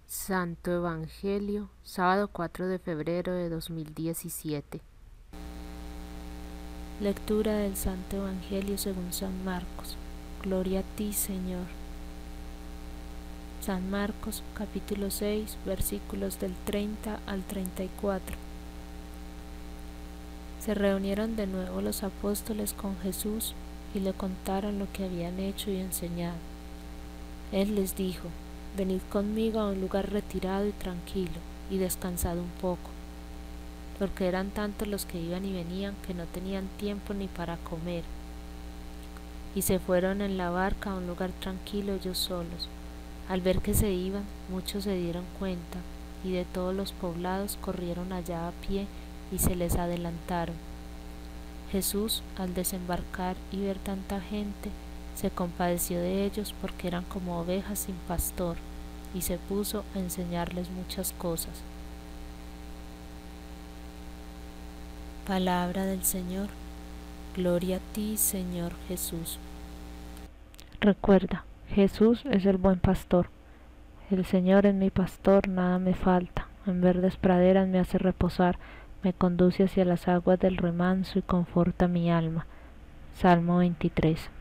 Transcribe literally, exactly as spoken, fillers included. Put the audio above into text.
Santo Evangelio, sábado cuatro de febrero de dos mil diecisiete. Lectura del Santo Evangelio según San Marcos. Gloria a ti, Señor. San Marcos, capítulo seis, versículos del treinta al treinta y cuatro. Se reunieron de nuevo los apóstoles con Jesús y le contaron lo que habían hecho y enseñado. Él les dijo: venid conmigo a un lugar retirado y tranquilo, y descansad un poco, porque eran tantos los que iban y venían que no tenían tiempo ni para comer. Y se fueron en la barca a un lugar tranquilo ellos solos. Al ver que se iban, muchos se dieron cuenta, y de todos los poblados corrieron allá a pie y se les adelantaron. Jesús, al desembarcar y ver tanta gente, se compadeció de ellos porque eran como ovejas sin pastor, y se puso a enseñarles muchas cosas. Palabra del Señor. Gloria a ti, Señor Jesús. Recuerda, Jesús es el buen pastor. El Señor es mi pastor, nada me falta. En verdes praderas me hace reposar, me conduce hacia las aguas del remanso y conforta mi alma. Salmo veintitrés.